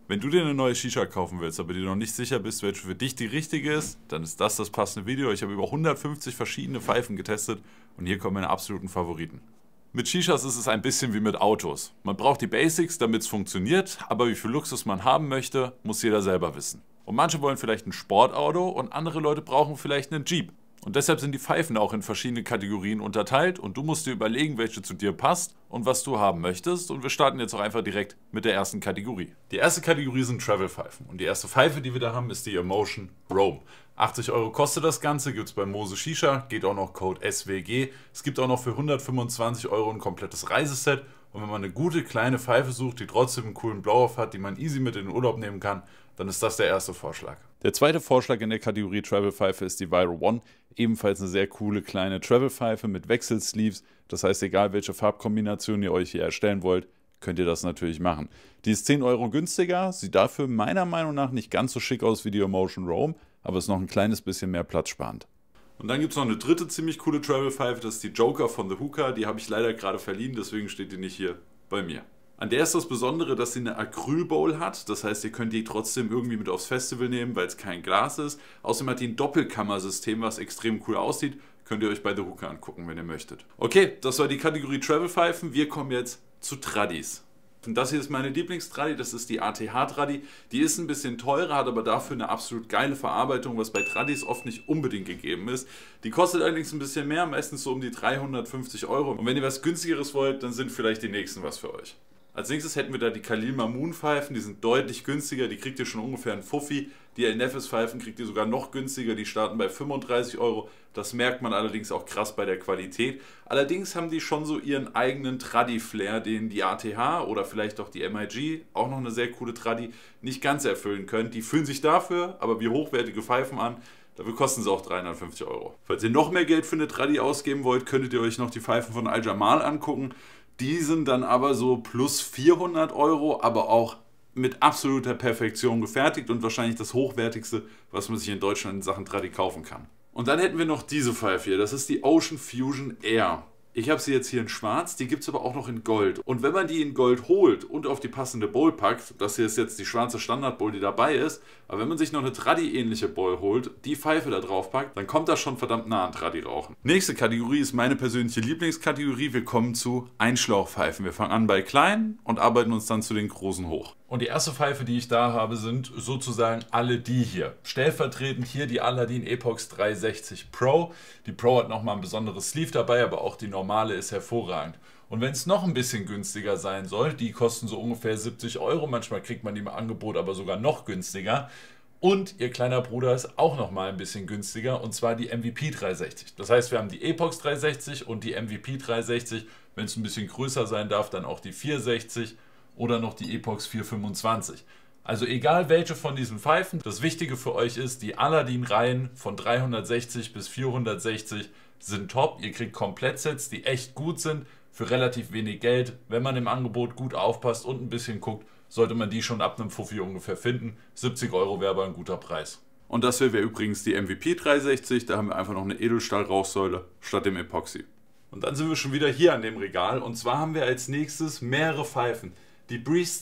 Wenn du dir eine neue Shisha kaufen willst, aber dir noch nicht sicher bist, welche für dich die richtige ist, dann ist das passende Video. Ich habe über 150 verschiedene Pfeifen getestet und hier kommen meine absoluten Favoriten. Mit Shishas ist es ein bisschen wie mit Autos. Man braucht die Basics, damit es funktioniert, aber wie viel Luxus man haben möchte, muss jeder selber wissen. Und manche wollen vielleicht ein Sportauto und andere Leute brauchen vielleicht einen Jeep. Und deshalb sind die Pfeifen auch in verschiedene Kategorien unterteilt und du musst dir überlegen, welche zu dir passt und was du haben möchtest. Und wir starten jetzt auch einfach direkt mit der ersten Kategorie. Die erste Kategorie sind Travel-Pfeifen und die erste Pfeife, die wir da haben, ist die Emotion Roam. 80 € kostet das Ganze, gibt es bei Mose Shisha, geht auch noch Code SWG. Es gibt auch noch für 125 € ein komplettes Reiseset. Und wenn man eine gute kleine Pfeife sucht, die trotzdem einen coolen Blow-Off hat, die man easy mit in den Urlaub nehmen kann, dann ist das der erste Vorschlag. Der zweite Vorschlag in der Kategorie Travel-Pfeife ist die Viro One. Ebenfalls eine sehr coole kleine Travel-Pfeife mit Wechselsleeves. Das heißt, egal welche Farbkombination ihr euch hier erstellen wollt, könnt ihr das natürlich machen. Die ist 10 € günstiger, sieht dafür meiner Meinung nach nicht ganz so schick aus wie die Emotion Roam, aber ist noch ein kleines bisschen mehr platzsparend. Und dann gibt es noch eine dritte ziemlich coole Travel-Pfeife, das ist die Joker von The Hookah. Die habe ich leider gerade verliehen, deswegen steht die nicht hier bei mir. An der ist das Besondere, dass sie eine Acryl-Bowl hat. Das heißt, ihr könnt die trotzdem irgendwie mit aufs Festival nehmen, weil es kein Glas ist. Außerdem hat die ein Doppelkammersystem, was extrem cool aussieht. Könnt ihr euch bei The Hookah angucken, wenn ihr möchtet. Okay, das war die Kategorie Travel-Pfeifen. Wir kommen jetzt zu Tradis. Und das hier ist meine Lieblingstradi, das ist die ATH-Tradi. Die ist ein bisschen teurer, hat aber dafür eine absolut geile Verarbeitung, was bei Tradis oft nicht unbedingt gegeben ist. Die kostet allerdings ein bisschen mehr, meistens so um die 350 €. Und wenn ihr was günstigeres wollt, dann sind vielleicht die nächsten was für euch. Als nächstes hätten wir da die Khalil Mamoon Pfeifen, die sind deutlich günstiger, die kriegt ihr schon ungefähr einen Fuffi. Die El Nefes Pfeifen kriegt ihr sogar noch günstiger, die starten bei 35 €. Das merkt man allerdings auch krass bei der Qualität. Allerdings haben die schon so ihren eigenen Tradi-Flair, den die ATH oder vielleicht auch die MIG, auch noch eine sehr coole Tradi, nicht ganz erfüllen können. Die fühlen sich dafür aber wie hochwertige Pfeifen an. Dafür kosten sie auch 350 €. Falls ihr noch mehr Geld für eine Tradi ausgeben wollt, könntet ihr euch noch die Pfeifen von Al Jamal angucken. Die sind dann aber so plus 400 €, aber auch mit absoluter Perfektion gefertigt und wahrscheinlich das hochwertigste, was man sich in Deutschland in Sachen Tradi kaufen kann. Und dann hätten wir noch diese Pfeife hier, das ist die Ocean Fusion Air. Ich habe sie jetzt hier in schwarz, die gibt es aber auch noch in Gold. Und wenn man die in Gold holt und auf die passende Bowl packt, das hier ist jetzt die schwarze Standard-Bowl, die dabei ist, aber wenn man sich noch eine Tradi-ähnliche Bowl holt, die Pfeife da drauf packt, dann kommt das schon verdammt nah an Tradi-Rauchen. Nächste Kategorie ist meine persönliche Lieblingskategorie. Wir kommen zu Einschlauchpfeifen. Wir fangen an bei kleinen und arbeiten uns dann zu den großen hoch. Und die erste Pfeife, die ich da habe, sind sozusagen alle die hier. Stellvertretend hier die Aladin Epox 360 Pro. Die Pro hat nochmal ein besonderes Sleeve dabei, aber auch die normale ist hervorragend. Und wenn es noch ein bisschen günstiger sein soll, die kosten so ungefähr 70 €, manchmal kriegt man die im Angebot aber sogar noch günstiger. Und ihr kleiner Bruder ist auch nochmal ein bisschen günstiger, und zwar die MVP 360. Das heißt, wir haben die Epox 360 und die MVP 360. Wenn es ein bisschen größer sein darf, dann auch die 460 oder noch die Epox 425. Also egal welche von diesen Pfeifen, das Wichtige für euch ist, die Aladin-Reihen von 360 bis 460 sind top. Ihr kriegt Komplettsets, die echt gut sind, für relativ wenig Geld. Wenn man im Angebot gut aufpasst und ein bisschen guckt, sollte man die schon ab einem Fuffi ungefähr finden. 70 € wäre aber ein guter Preis. Und das hier wäre übrigens die MVP 360, da haben wir einfach noch eine Edelstahl-Rauchsäule statt dem Epoxy. Und dann sind wir schon wieder hier an dem Regal, und zwar haben wir als nächstes mehrere Pfeifen. Die Breeze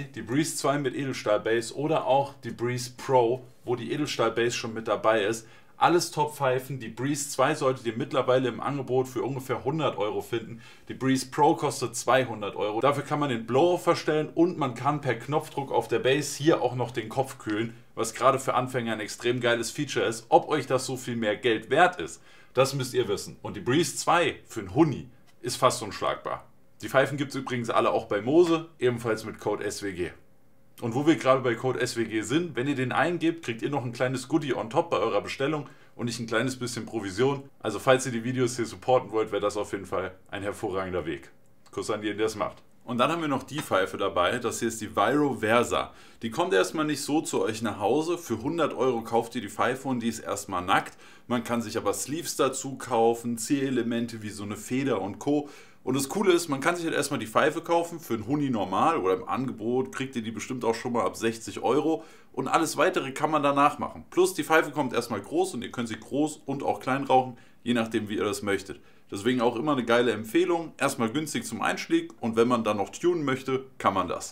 2 mit Edelstahl-Base oder auch die Breeze Pro, wo die Edelstahl-Base schon mit dabei ist. Alles Top-Pfeifen. Die Breeze 2 solltet ihr mittlerweile im Angebot für ungefähr 100 € finden. Die Breeze Pro kostet 200 €. Dafür kann man den Blow-Off verstellen und man kann per Knopfdruck auf der Base hier auch noch den Kopf kühlen, was gerade für Anfänger ein extrem geiles Feature ist. Ob euch das so viel mehr Geld wert ist, das müsst ihr wissen. Und die Breeze 2 für einen Huni ist fast unschlagbar. Die Pfeifen gibt es übrigens alle auch bei Mose, ebenfalls mit Code SWG. Und wo wir gerade bei Code SWG sind, wenn ihr den eingebt, kriegt ihr noch ein kleines Goodie on top bei eurer Bestellung und nicht ein kleines bisschen Provision. Also falls ihr die Videos hier supporten wollt, wäre das auf jeden Fall ein hervorragender Weg. Kuss an jeden, der es macht. Und dann haben wir noch die Pfeife dabei, das hier ist die Viro Versa. Die kommt erstmal nicht so zu euch nach Hause. Für 100 € kauft ihr die Pfeife und die ist erstmal nackt. Man kann sich aber Sleeves dazu kaufen, Zielelemente wie so eine Feder und Co. Und das Coole ist, man kann sich halt erstmal die Pfeife kaufen für einen Huni normal oder im Angebot kriegt ihr die bestimmt auch schon mal ab 60 € und alles weitere kann man danach machen. Plus die Pfeife kommt erstmal groß und ihr könnt sie groß und auch klein rauchen, je nachdem wie ihr das möchtet. Deswegen auch immer eine geile Empfehlung, erstmal günstig zum Einstieg und wenn man dann noch tunen möchte, kann man das.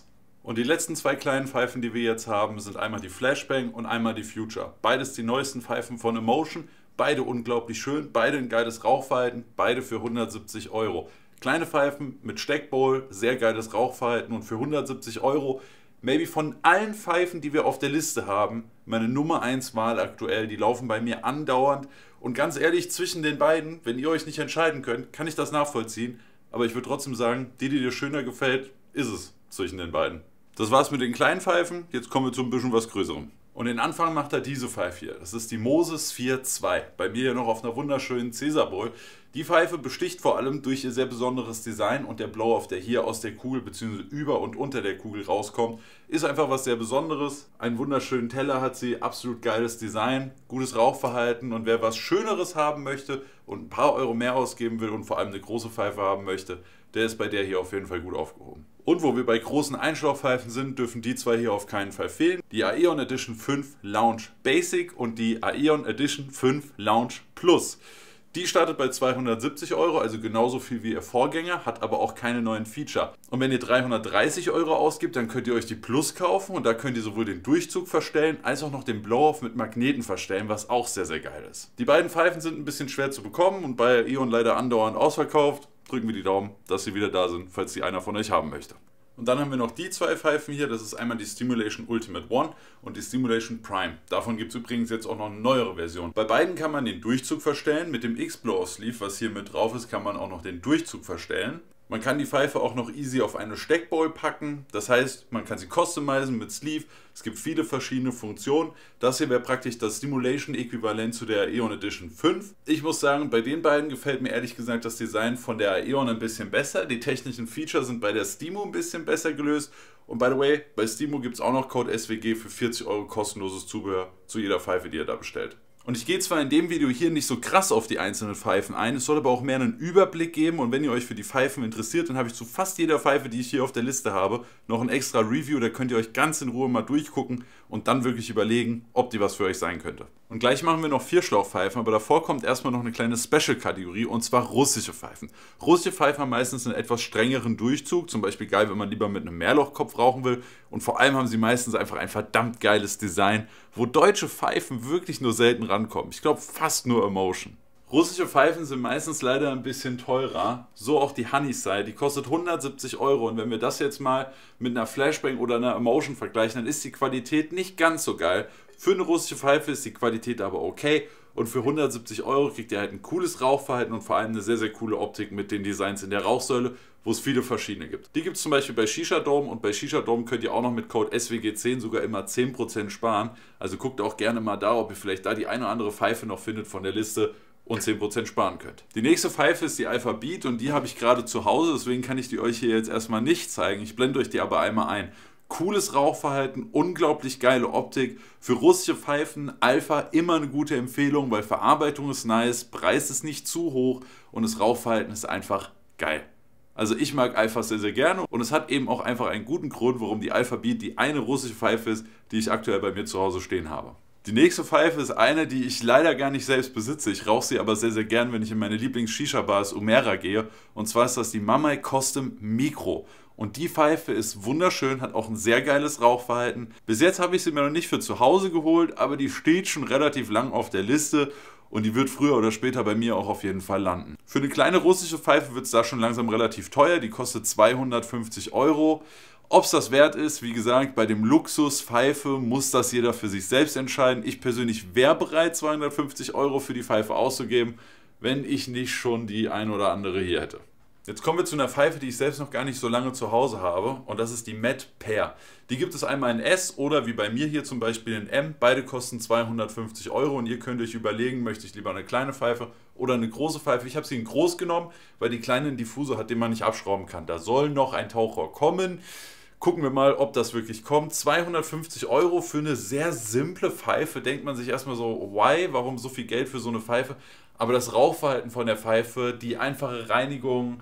Und die letzten zwei kleinen Pfeifen, die wir jetzt haben, sind einmal die Flashbang und einmal die Future. Beides die neuesten Pfeifen von Emotion, beide unglaublich schön, beide ein geiles Rauchverhalten, beide für 170 Euro. Kleine Pfeifen mit Steckbowl, sehr geiles Rauchverhalten und für 170 Euro, maybe von allen Pfeifen, die wir auf der Liste haben, meine Nummer 1 Wahl aktuell. Die laufen bei mir andauernd und ganz ehrlich, zwischen den beiden, wenn ihr euch nicht entscheiden könnt, kann ich das nachvollziehen. Aber ich würde trotzdem sagen, die dir schöner gefällt, ist es zwischen den beiden. Das war's mit den kleinen Pfeifen, jetzt kommen wir zu ein bisschen was Größerem. Und den Anfang macht er diese Pfeife hier. Das ist die Moses 4.2. Bei mir hier noch auf einer wunderschönen Caesar Bowl. Die Pfeife besticht vor allem durch ihr sehr besonderes Design und der Blow-off, der hier aus der Kugel bzw. über und unter der Kugel rauskommt, ist einfach was sehr Besonderes. Einen wunderschönen Teller hat sie, absolut geiles Design, gutes Rauchverhalten und wer was Schöneres haben möchte und ein paar Euro mehr ausgeben will und vor allem eine große Pfeife haben möchte, der ist bei der hier auf jeden Fall gut aufgehoben. Und wo wir bei großen Einschlauchpfeifen sind, dürfen die zwei hier auf keinen Fall fehlen. Die Aeon Edition 5 Lounge Basic und die Aeon Edition 5 Lounge Plus. Die startet bei 270 Euro, also genauso viel wie ihr Vorgänger, hat aber auch keine neuen Feature. Und wenn ihr 330 Euro ausgibt, dann könnt ihr euch die Plus kaufen und da könnt ihr sowohl den Durchzug verstellen, als auch noch den Blow-off mit Magneten verstellen, was auch sehr, sehr geil ist. Die beiden Pfeifen sind ein bisschen schwer zu bekommen und bei Aeon leider andauernd ausverkauft. Drücken wir die Daumen, dass sie wieder da sind, falls sie einer von euch haben möchte. Und dann haben wir noch die zwei Pfeifen hier, das ist einmal die Stimulation Ultimate One und die Stimulation Prime. Davon gibt es übrigens jetzt auch noch eine neuere Version. Bei beiden kann man den Durchzug verstellen, mit dem X-Blow Sleeve, was hier mit drauf ist, kann man auch noch den Durchzug verstellen. Man kann die Pfeife auch noch easy auf eine Steckbowl packen, das heißt, man kann sie customizen mit Sleeve. Es gibt viele verschiedene Funktionen. Das hier wäre praktisch das Stimulation-Äquivalent zu der Aeon Edition 5. Ich muss sagen, bei den beiden gefällt mir ehrlich gesagt das Design von der Aeon ein bisschen besser. Die technischen Features sind bei der Stimo ein bisschen besser gelöst. Und by the way, bei Stimo gibt es auch noch Code SWG für 40 Euro kostenloses Zubehör zu jeder Pfeife, die ihr da bestellt. Und ich gehe zwar in dem Video hier nicht so krass auf die einzelnen Pfeifen ein, es soll aber auch mehr einen Überblick geben und wenn ihr euch für die Pfeifen interessiert, dann habe ich zu fast jeder Pfeife, die ich hier auf der Liste habe, noch ein extra Review, da könnt ihr euch ganz in Ruhe mal durchgucken und dann wirklich überlegen, ob die was für euch sein könnte. Und gleich machen wir noch 4 Schlauchpfeifen, aber davor kommt erstmal noch eine kleine Special-Kategorie und zwar russische Pfeifen. Russische Pfeifen haben meistens einen etwas strengeren Durchzug, zum Beispiel geil, wenn man lieber mit einem Mehrlochkopf rauchen will und vor allem haben sie meistens einfach ein verdammt geiles Design, wo deutsche Pfeifen wirklich nur selten rankommen. Ich glaube fast nur Emotion. Russische Pfeifen sind meistens leider ein bisschen teurer, so auch die Honeyside, die kostet 170 Euro und wenn wir das jetzt mal mit einer Flashbang oder einer Emotion vergleichen, dann ist die Qualität nicht ganz so geil. Für eine russische Pfeife ist die Qualität aber okay und für 170 Euro kriegt ihr halt ein cooles Rauchverhalten und vor allem eine sehr, sehr coole Optik mit den Designs in der Rauchsäule, wo es viele verschiedene gibt. Die gibt es zum Beispiel bei Shisha Dome und bei Shisha Dome könnt ihr auch noch mit Code SWG10 sogar immer 10% sparen. Also guckt auch gerne mal da, ob ihr vielleicht da die eine oder andere Pfeife noch findet von der Liste und 10% sparen könnt. Die nächste Pfeife ist die Alpha Beat und die habe ich gerade zu Hause, deswegen kann ich die euch hier jetzt erstmal nicht zeigen. Ich blende euch die aber einmal ein. Cooles Rauchverhalten, unglaublich geile Optik. Für russische Pfeifen Alpha immer eine gute Empfehlung, weil Verarbeitung ist nice, Preis ist nicht zu hoch und das Rauchverhalten ist einfach geil. Also ich mag Alpha sehr, sehr gerne und es hat eben auch einfach einen guten Grund, warum die Alpha Beat die eine russische Pfeife ist, die ich aktuell bei mir zu Hause stehen habe. Die nächste Pfeife ist eine, die ich leider gar nicht selbst besitze. Ich rauche sie aber sehr, sehr gern, wenn ich in meine Lieblings-Shisha-Bar Umera gehe. Und zwar ist das die Mamai Custom Micro. Und die Pfeife ist wunderschön, hat auch ein sehr geiles Rauchverhalten. Bis jetzt habe ich sie mir noch nicht für zu Hause geholt, aber die steht schon relativ lang auf der Liste. Und die wird früher oder später bei mir auch auf jeden Fall landen. Für eine kleine russische Pfeife wird es da schon langsam relativ teuer. Die kostet 250 Euro. Ob es das wert ist, wie gesagt, bei dem Luxus Pfeife muss das jeder für sich selbst entscheiden. Ich persönlich wäre bereit, 250 Euro für die Pfeife auszugeben, wenn ich nicht schon die ein oder andere hier hätte. Jetzt kommen wir zu einer Pfeife, die ich selbst noch gar nicht so lange zu Hause habe und das ist die Met Pair. Die gibt es einmal in S oder wie bei mir hier zum Beispiel in M. Beide kosten 250 Euro und ihr könnt euch überlegen, möchte ich lieber eine kleine Pfeife oder eine große Pfeife. Ich habe sie in groß genommen, weil die kleine einen Diffusor hat, den man nicht abschrauben kann. Da soll noch ein Tauchrohr kommen. Gucken wir mal, ob das wirklich kommt. 250 Euro für eine sehr simple Pfeife. Denkt man sich erstmal so, why? Warum so viel Geld für so eine Pfeife? Aber das Rauchverhalten von der Pfeife, die einfache Reinigung.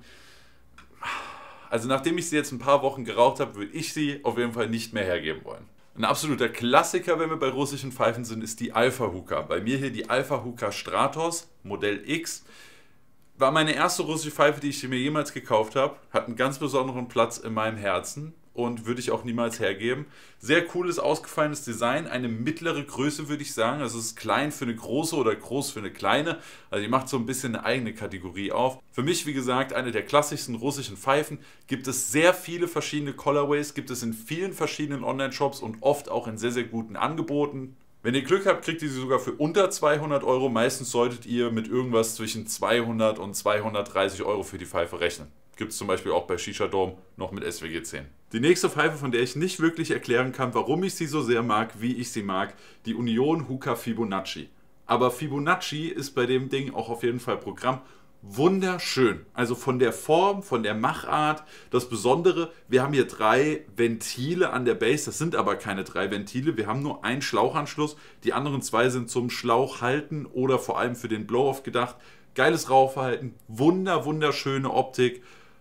Also nachdem ich sie jetzt ein paar Wochen geraucht habe, würde ich sie auf jeden Fall nicht mehr hergeben wollen. Ein absoluter Klassiker, wenn wir bei russischen Pfeifen sind, ist die Alpha Hookah. Bei mir hier die Alpha Hookah Stratos, Modell X. War meine erste russische Pfeife, die ich mir jemals gekauft habe. Hat einen ganz besonderen Platz in meinem Herzen. und würde ich auch niemals hergeben. Sehr cooles, ausgefallenes Design, eine mittlere Größe würde ich sagen. Also es ist klein für eine große oder groß für eine kleine. Also die macht so ein bisschen eine eigene Kategorie auf. Für mich, wie gesagt, eine der klassischsten russischen Pfeifen. Gibt es sehr viele verschiedene Colorways, gibt es in vielen verschiedenen Online-Shops und oft auch in sehr, sehr guten Angeboten. Wenn ihr Glück habt, kriegt ihr sie sogar für unter 200 Euro. Meistens solltet ihr mit irgendwas zwischen 200 und 230 Euro für die Pfeife rechnen. Gibt es zum Beispiel auch bei Shisha Dome noch mit SWG 10. Die nächste Pfeife, von der ich nicht wirklich erklären kann, warum ich sie so sehr mag, wie ich sie mag, die Union Hookah Fibonacci. Aber Fibonacci ist bei dem Ding auch auf jeden Fall Programm. Wunderschön. Also von der Form, von der Machart. Das Besondere, wir haben hier 3 Ventile an der Base. Das sind aber keine 3 Ventile. Wir haben nur einen Schlauchanschluss. Die anderen 2 sind zum Schlauch halten oder vor allem für den Blow-Off gedacht. Geiles Rauchverhalten. Wunderschöne Optik.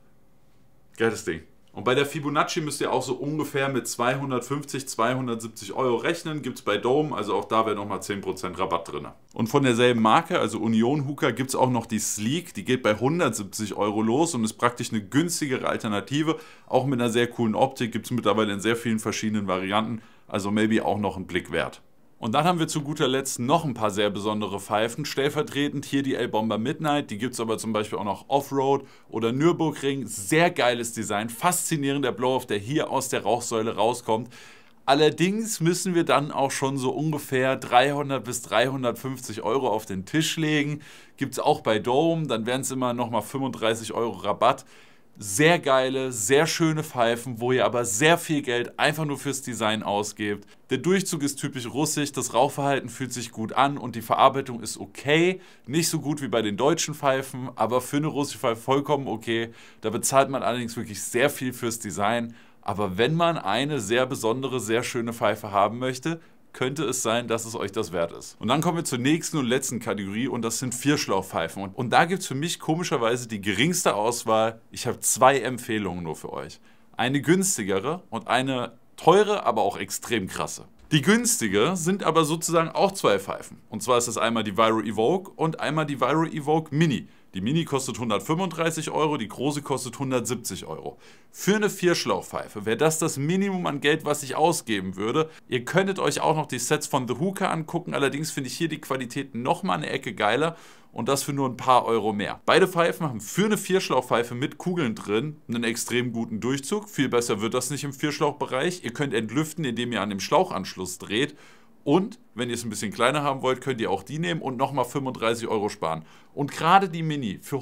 Geiles Ding. Und bei der Fibonacci müsst ihr auch so ungefähr mit 250, 270 Euro rechnen. Gibt es bei Dome, also auch da wäre nochmal 10% Rabatt drin. Und von derselben Marke, also Union Hookah, gibt es auch noch die Sleek. Die geht bei 170 Euro los und ist praktisch eine günstigere Alternative. Auch mit einer sehr coolen Optik. Gibt es mittlerweile in sehr vielen verschiedenen Varianten. Also maybe auch noch einen Blick wert. Und dann haben wir zu guter Letzt noch ein paar sehr besondere Pfeifen. Stellvertretend hier die L-Bomber Midnight. Die gibt es aber zum Beispiel auch noch Offroad oder Nürburgring. Sehr geiles Design. Faszinierender Blow-Off, der hier aus der Rauchsäule rauskommt. Allerdings müssen wir dann auch schon so ungefähr 300 bis 350 Euro auf den Tisch legen. Gibt es auch bei Dome. Dann wären es immer nochmal 35 Euro Rabatt. Sehr geile, sehr schöne Pfeifen, wo ihr aber sehr viel Geld einfach nur fürs Design ausgebt. Der Durchzug ist typisch russisch, das Rauchverhalten fühlt sich gut an und die Verarbeitung ist okay. Nicht so gut wie bei den deutschen Pfeifen, aber für eine russische Pfeife vollkommen okay. Da bezahlt man allerdings wirklich sehr viel fürs Design. Aber wenn man eine sehr besondere, sehr schöne Pfeife haben möchte, könnte es sein, dass es euch das wert ist. Und dann kommen wir zur nächsten und letzten Kategorie und das sind Vierschlauchpfeifen. Und da gibt es für mich komischerweise die geringste Auswahl. Ich habe 2 Empfehlungen nur für euch. Eine günstigere und eine teure, aber auch extrem krasse. Die günstige sind aber sozusagen auch 2 Pfeifen. Und zwar ist das einmal die Viro Evoke und einmal die Viro Evoke Mini. Die Mini kostet 135 Euro, die große kostet 170 Euro. Für eine Vierschlauchpfeife wäre das Minimum an Geld, was ich ausgeben würde. Ihr könntet euch auch noch die Sets von The Hookah angucken, allerdings finde ich hier die Qualität nochmal eine Ecke geiler und das für nur ein paar Euro mehr. Beide Pfeifen haben für eine Vierschlauchpfeife mit Kugeln drin einen extrem guten Durchzug. Viel besser wird das nicht im Vierschlauchbereich. Ihr könnt entlüften, indem ihr an dem Schlauchanschluss dreht. Und wenn ihr es ein bisschen kleiner haben wollt, könnt ihr auch die nehmen und nochmal 35 Euro sparen. Und gerade die Mini für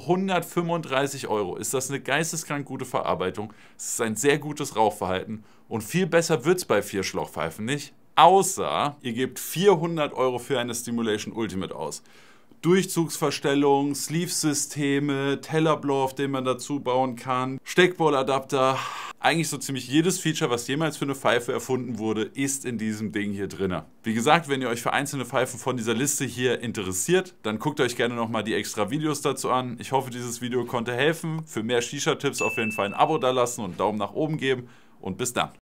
135 Euro ist das eine geisteskrank gute Verarbeitung. Es ist ein sehr gutes Rauchverhalten und viel besser wird es bei Vierschlauchpfeifen nicht. Außer ihr gebt 400 Euro für eine Stimulation Ultimate aus. Durchzugsverstellung, Sleeve-Systeme, Tellerblow, den man dazu bauen kann, Steckballadapter. Eigentlich so ziemlich jedes Feature, was jemals für eine Pfeife erfunden wurde, ist in diesem Ding hier drin. Wie gesagt, wenn ihr euch für einzelne Pfeifen von dieser Liste hier interessiert, dann guckt euch gerne nochmal die extra Videos dazu an. Ich hoffe, dieses Video konnte helfen. Für mehr Shisha-Tipps auf jeden Fall ein Abo dalassen und einen Daumen nach oben geben und bis dann.